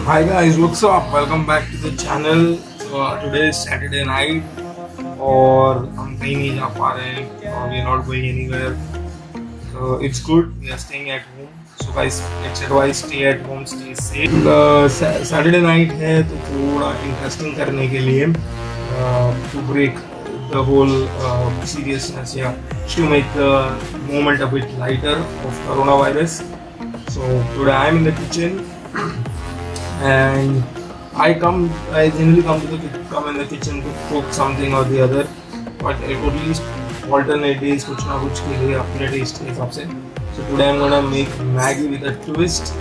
Hi guys, what's up? Welcome back to the channel. So today is Saturday night और हम कहीं नहीं जा पा रहे हैं और we are not going anywhere. So it's good. We are staying at home. So guys, let's advise stay at home, stay safe. Saturday night है तो थोड़ा interesting करने के लिए to break the whole seriousness, to make the moment a bit lighter of coronavirus. So today I am in the kitchen. And I generally come in the kitchen to cook something or the other, but at least alternate days कुछ ना कुछ के लिए अपने taste के हिसाब से. So today I'm gonna make Maggi with a twist.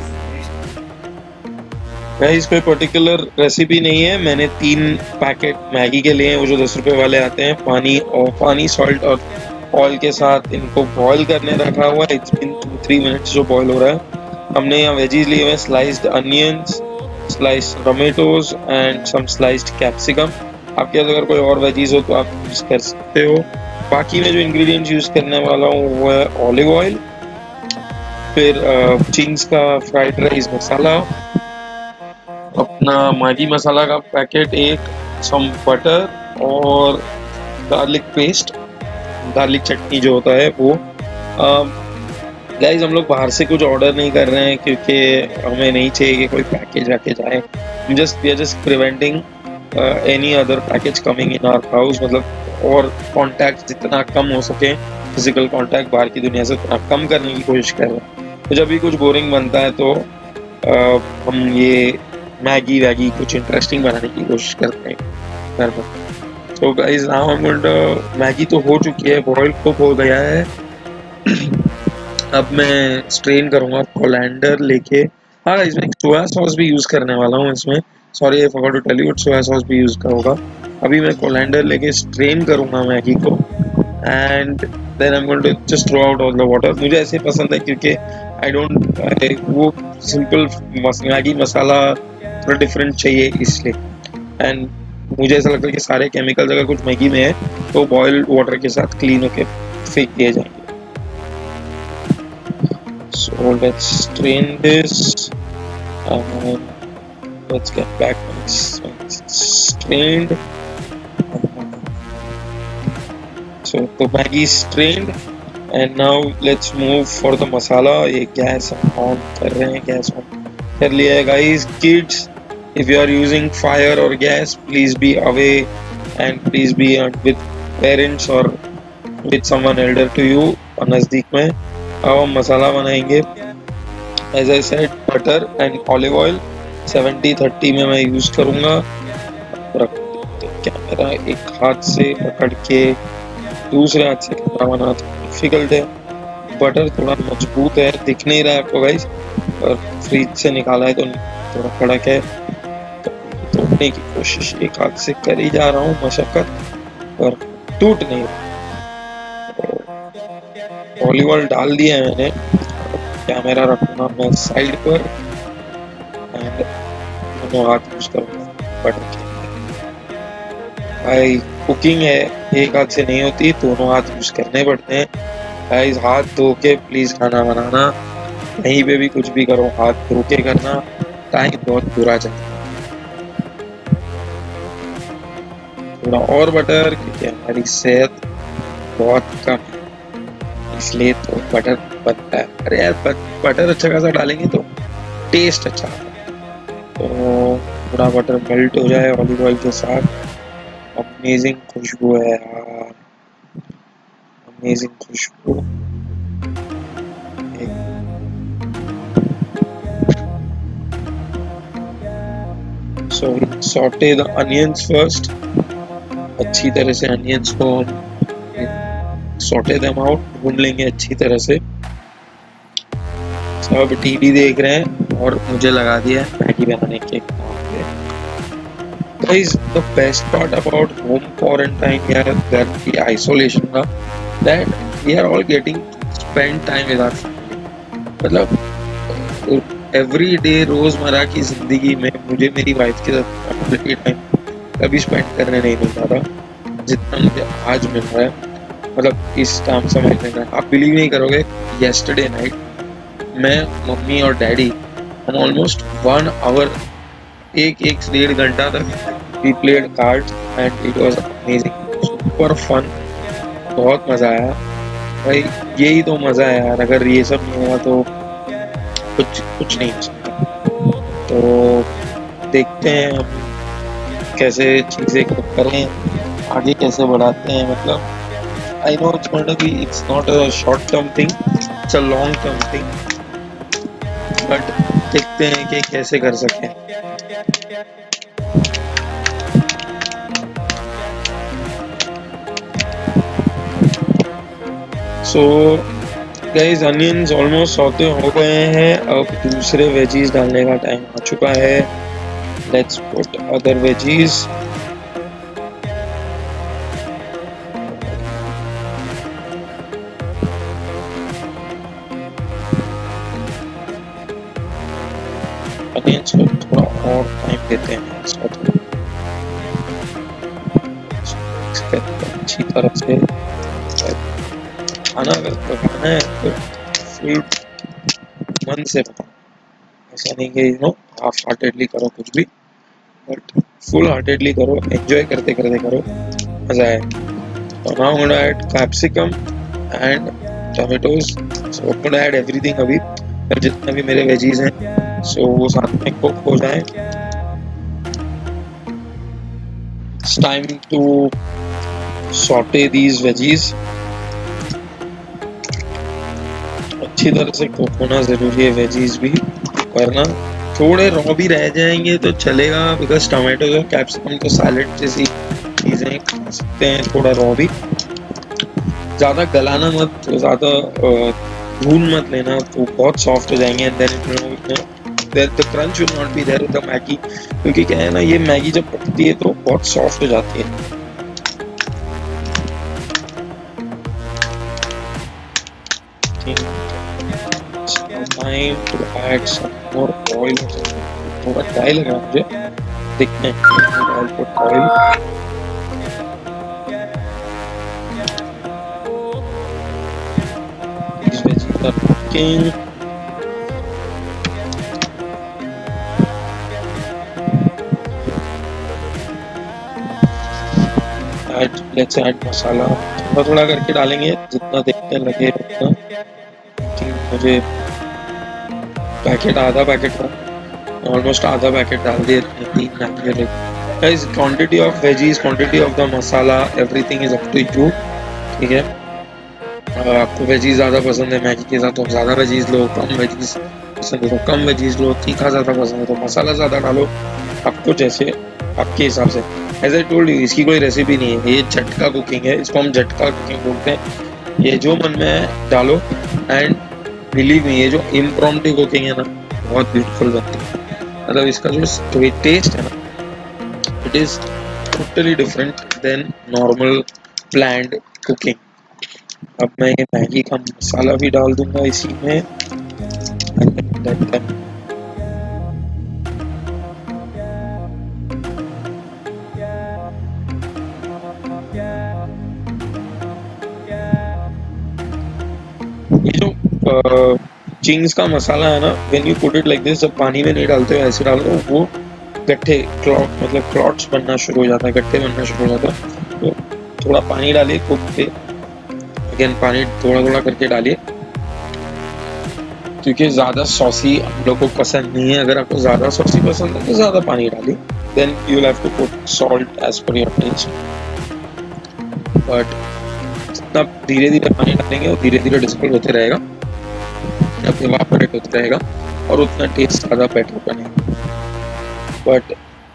Guys कोई पर्टिकुलर रेसिपी नहीं है. मैंने 3 पैकेट मैगी के लिए वो जो 10 रुपए वाले आते हैं, पानी सॉल्ट और ऑयल के साथ इनको बॉईल करने रखा हुआ है. इट्स बीन 2-3 मिनट्स जो बॉईल हो रहा है. हमने यहाँ वेजीज लिए हुए हैं, sliced onions, sliced tomatoes and some sliced capsicum. आपके पास अगर कोई और वेजीज हो तो आप यूज कर सकते हो. बाकी मैं जो इंग्रेडिएंट्स यूज करने वाला हूँ वो है ऑलिव ऑयल, फिर चिंग्स का फ्राइड राइस मसाला, अपना मैगी मसाला का पैकेट एक, सम बटर और गार्लिक पेस्ट, गार्लिक चटनी जो होता है वो. गाइस हम लोग बाहर से कुछ ऑर्डर नहीं कर रहे हैं क्योंकि हमें नहीं चाहिए कि कोई पैकेज आके जाए. We are just preventing any other package coming in our house. मतलब और कॉन्टैक्ट जितना कम हो सके, फिजिकल कॉन्टैक्ट बाहर की दुनिया से उतना कम करने की कोशिश कर रहे हैं. तो जब भी कुछ बोरिंग बनता है तो हम ये मैगी वैगी कुछ इंटरेस्टिंग बनाने की कोशिश करते हैं घर पर. तो गाइस नाउ मैगी तो हो चुकी है, बॉयल कुक हो गया है. अब मैं स्ट्रेन करूंगा कोलैंडर लेके. हाँ गाइस मैं सोया सॉस भी यूज करने वाला हूँ इसमें. Sorry I forgot to tell you, soya sauce भी यूज होगा. अभी मैं कोलैंडर लेके स्ट्रेन करूंगा मैगी को and then I am going to just throw out all the water. मुझे ऐसे पसंद है क्योंकि वो सिंपल मैगी मसाला थोड़ा डिफरेंट चाहिए इसलिए. एंड मुझे ऐसा लगता है कि सारे केमिकल्स अगर कुछ मैगी में है तो बॉइल्ड वाटर के साथ क्लीन होके फेंक दिए जाएंगे. So let's strain this and let's get back when it's strained. So the Maggi is strained and now let's move for the masala. ये गैस ऑन कर रहे हैं, गैस ऑन कर लिया है guys. Kids, if you are using fire or gas, please be away and please be with parents or with someone elder to you नज़दीक में. अब हम मसाला बनाएंगे. As I said butter and olive oil 70-30 में मैं यूज करूंगा. Camera एक हाथ से पकड़ के दूसरे हाथ से कैमरा बनाना डिफिकल्ट है. बटर थोड़ा मजबूत है, दिख नहीं रहा है आपको गाइस, और फ्रिज से निकाला है तो थोड़ा कड़क है. तो तोड़ने की कोशिश एक हाथ से कर ही जा रहा हूँ मशक्कत, पर टूट नहीं रहा. ऑलिव ऑयल डाल दिया है मैंने. कैमरा रखूंगा मैं साइड पर एंड दोनों हाथ यूज करूंगा बटर के. भाई कुकिंग है, एक हाथ से नहीं होती, दोनों हाथ यूज करने पड़ते हैं. भाई हाथ धो के प्लीज खाना बनाना. कहीं पे भी कुछ भी करो हाथ धो के करना, टाइम बहुत बुरा जाता है. थोड़ा और बटर क्योंकि हमारी सेहत बहुत कम है इसलिए तो बटर बनता है. अरे यार बटर अच्छा खासा डालेंगे तो टेस्ट अच्छा आता है. तो पूरा बटर मेल्ट हो जाए ऑलिव ऑयल के साथ. अमेजिंग खुशबू है यार, अमेजिंग खुशबू. So saute the onions first. अच्छी तरह से अनियंस को सॉटे देम आउट, भून लेंगे अच्छी तरह से. सब टीवी देख रहे हैं और मुझे लगा दिया है मैगी बनाने के काम पे. Guys the best part about home quarantine या घर की आइसोलेशन का that we are all getting spend time with our family. मतलब एवरी डे रोजमर्रा की जिंदगी में मुझे मेरी वाइफ के साथ क्वालिटी टाइम कभी स्पेंड करने नहीं मिलता था जितना मुझे आज मिल रहा है. मतलब इस टाइम समय में आप बिलीव नहीं करोगे, येस्टरडे नाइट मैं, मम्मी और डैडी हम ऑलमोस्ट 1 आवर एक एक 1.5 घंटा तक we played cards and it was amazing, super fun, बहुत मजा आया भाई। यही तो मजा है यार, अगर ये सब नहीं हुआ तो कुछ कुछ नहीं हो सकता। तो देखते हैं हम कैसे चीजें करें, आगे कैसे बढ़ाते हैं। मतलब I know it's going to be, it's not a short term thing, it's a long term thing, but देखते हैं कि कैसे कर सकें। So guys, onions almost saute हो गए हैं, अब दूसरे वेजीज डालने का टाइम आ चुका है। Let's put other veggies. Onions को थोड़ा और टाइम देते हैं इसका, अच्छी तरह से खाना अगर पकाना है तो फुल मन से बनाओ, ऐसा नहीं कि हाफ हार्टेडली करो कुछ भी, बट फुल हार्टेडली करो, एंजॉय करते करते करो, मजा आए। तो now I'm gonna add capsicum and tomatoes, so I'm gonna add everything अभी, जितने भी मेरे वेजीज हैं सो वो साथ में कुक हो जाए। It's time to saute these veggies, अच्छी तरह से कुक होना जरूरी है वेजीज भी, वरना थोड़े रॉ भी रह जाएंगे तो चलेगा, बिकॉज टमाटो और कैप्सिकम तो सैलेड जैसी चीजें खा सकते हैं, थोड़ा रॉ भी, ज्यादा गलाना मत, ज्यादा भून मत लेना, तो बहुत सॉफ्ट हो जाएंगे and then the crunch will not be there with the Maggi, क्योंकि क्या है ना, ये मैगी जब पकती है तो बहुत सॉफ्ट हो जाती है। Time to add some more oil, थोड़ा ड्राई लग रहा है मुझे, देखते हैं। I'll put oil, these veggies are cooking, let's add मसाला, थोड़ा थोड़ा करके डालेंगे, जितना देखते हैं लगे उतना। मुझे पैकेट, आधा पैकेट था, ऑलमोस्ट आधा पैकेट डाल दिए, 3 Maggi. Guys, quantity of veggies, quantity of the masala, everything is up to you, ठीक है। आपको वेजीज ज़्यादा पसंद है मैगी के साथ तो ज़्यादा वेजीज लो, कम वेजीज पसंद है तो कम वेजीज लो, तीखा ज़्यादा पसंद है तो मसाला ज़्यादा डालो, आपको जैसे आपके हिसाब से। एज आई टोल्ड यू, इसकी कोई रेसिपी नहीं है, ये झटका कुकिंग है, इसको हम झटका कुकिंग बोलते हैं। ये जो मन में है डालो, एंड बिलीव मी, ये जो इम्प्रॉम्प्टू कुकिंग है ना, बहुत ब्यूटीफुल बनती है। मतलब इसका जो टेस्ट है ना, it is totally different than normal planned cooking. अब मैं ये मैगी का मसाला भी डाल दूंगा इसी में, ये जो चिंग्स का मसाला है ना, when you put it like this, जब पानी में नहीं डालते हो ऐसे डालो, वो गट्ठे क्लॉट मतलब क्लॉट्स बनना शुरू हो जाता है, गट्ठे बनना शुरू हो जाता है। तो थोड़ा पानी डालिए कुक पे, अगेन पानी थोड़ा थोड़ा करके डालिए, क्योंकि ज़्यादा सॉसी हम लोग को पसंद नहीं है। अगर आपको ज़्यादा सॉसी पसंद है तो ज़्यादा पानी डालिए, then you will have to put salt as per your taste. But जितना धीरे धीरे पानी डालेंगे वो धीरे धीरे डिस्पल होते रहेगा, इवापोरेट होता रहेगा, और उतना टेस्ट ज़्यादा बेटर बनेगा। But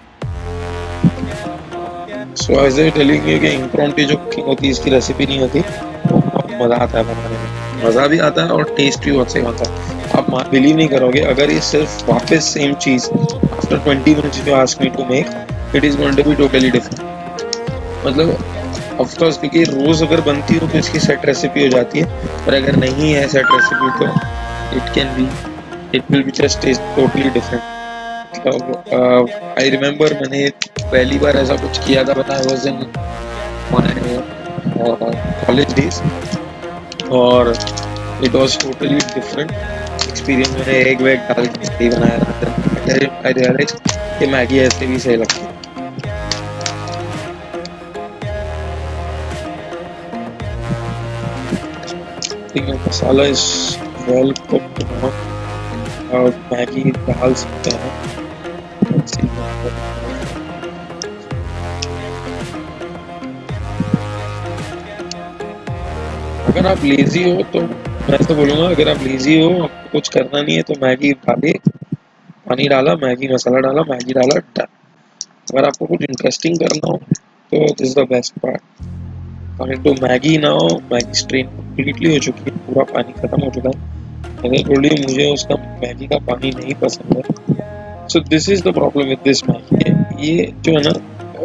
so as I telling you कि इम्प्रॉम्प्टू जो कुकिंग होती है इसकी रेसिपी नहीं होती, बहुत मज़ा आता है बनाने में, मज़ा भी आता है और टेस्ट भी बहुत सही आता है। आप बिलीव नहीं करोगे, अगर ये सिर्फ वापस सेम चीज़ after 20 minutes you ask me to make, it is going to be totally different. मतलब ऑफ कोर्स, क्योंकि रोज अगर बनती हो तो इसकी सेट रेसिपी हो जाती है, पर अगर नहीं है सेट रेसिपी तो it will be just taste totally different. I remember मैंने पहली बार ऐसा कुछ किया था, पता है, वाज इन कॉलेज डेज, और it was totally different experience. मैंने एग वेग डाल के बनाया था, आई रियलाइज कि मैगी ऐसे भी सही लगती है। ठीक है, masala is well cooked now और मैगी डाल सकते हैं। अगर आप लेजी हो तो मैं तो बोलूँगा, अगर आप लेजी हो, आपको कुछ करना नहीं है तो मैगी डाले, पानी डाला, मैगी मसाला डाला, मैगी डाला, डन। अगर आपको कुछ इंटरेस्टिंग करना हो तो this is the best part. Coming to Maggi now, Maggi strain completely हो चुकी है, पूरा पानी खत्म हो चुका है। अगर थोड़ी मुझे उसका मैगी का पानी नहीं पसंद है, so this is the problem with this Maggi. ये जो है ना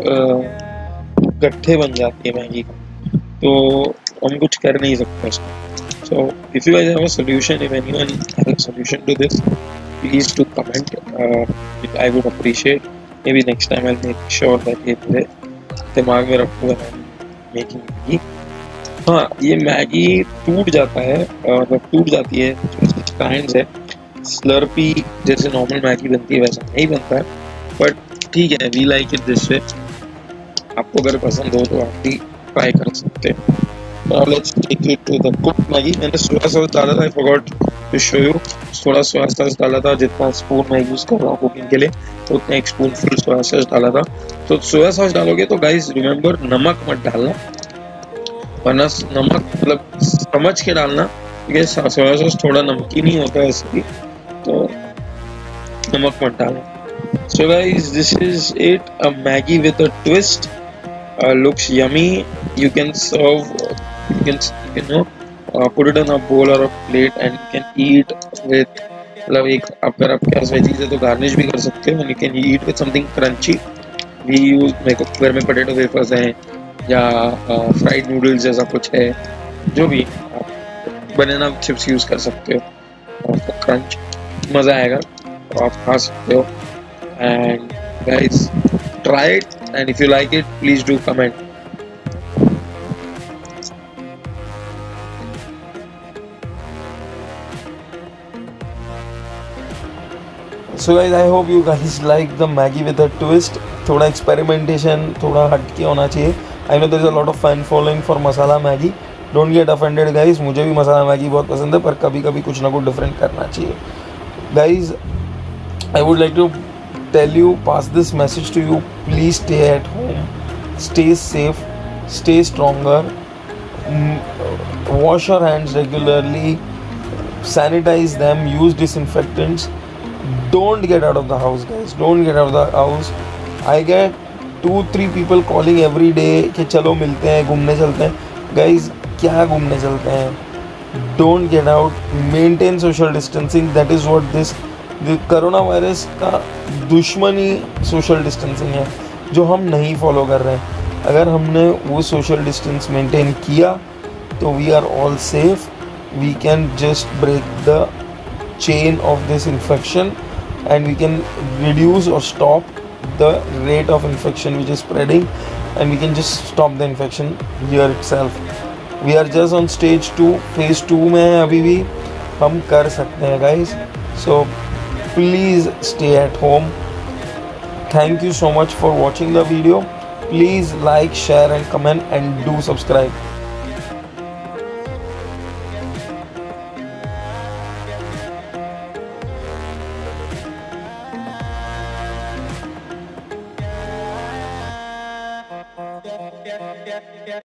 गट्ठे बन जाती है मैगी का, तो हम कुछ कर नहीं सकते उसको। So if you guys have a solution, if anyone has a solution to this, please do comment. I would appreciate. Maybe next time I'll make sure that ये मेरे दिमाग में रखूँ मेकिंग मैगी। हाँ, ये मैगी टूट जाता है, मतलब टूट जाती है, काइंड है स्लर्पी जैसे नॉर्मल मैगी बनती है वैसा नहीं बनता है, बट ठीक है, we like it this way. आपको अगर पसंद हो तो आप भी ट्राई कर सकते हैं। Now let's take it to the cooked Maggi. मैंने सोया सॉस डाला था, I forgot to show you. थोड़ा सोया सॉस डाला था, जितना स्पून मैं यूज कर रहा हूँ कुकिंग के लिए तो उतना एक स्पून फुल सोया सॉस डाला था। तो सोया सॉस डालोगे तो गाइस रिमेम्बर नमक मत डालना, वरना नमक मतलब समझ के डालना, क्योंकि सोया सॉस थोड़ा नमकीन ही होता है इसलिए, तो नमक मत डालना। So guys, this is it, a Maggi with a twist. Looks yummy. You can serve, you know, put it on a bowl or a plate and you can eat with, मतलब एक अगर आपके पास वेजीज है तो garnish भी कर सकते हो, and you can eat with something crunchy. We use, मेरे को घर में पोटैटो वेफर्स हैं या फ्राइड नूडल्स जैसा कुछ है, जो भी आप बनाना चिप्स यूज कर सकते हो, आपको क्रंच मज़ा आएगा तो आप खा सकते हो। And guys, try it, and if you like it, please do comment. So guys, I hope you guys like the Maggi with a twist. थोड़ा experimentation, थोड़ा हटके होना चाहिए. I know there is a lot of fan following for masala Maggi. Don't get offended guys, मुझे भी मसाला Maggi बहुत पसंद है, पर कभी कभी कुछ ना कुछ डिफरेंट करना चाहिए. Guys, I would like to tell you, pass this message to you. Please stay at home, stay safe, stay stronger, wash your hands regularly, sanitize them, use disinfectants. Don't get out of the house guys, don't get out of the house. I get 2-3 people calling every day कि चलो मिलते हैं, घूमने चलते हैं. Guys, क्या घूमने चलते हैं? Don't get out, maintain social distancing. That is what this corona virus का दुश्मन ही सोशल डिस्टेंसिंग है, जो हम नहीं फॉलो कर रहे हैं. अगर हमने वो सोशल डिस्टेंस मेंटेन किया तो we are all safe. We can just break the chain of this infection and we can reduce or stop the rate of infection which is spreading, and we can just stop the infection here itself. We are just on stage 2, phase 2 में है अभी भी, हम कर सकते हैं guys. So please stay at home. Thank you so much for watching the video. Please like, share and comment and do subscribe.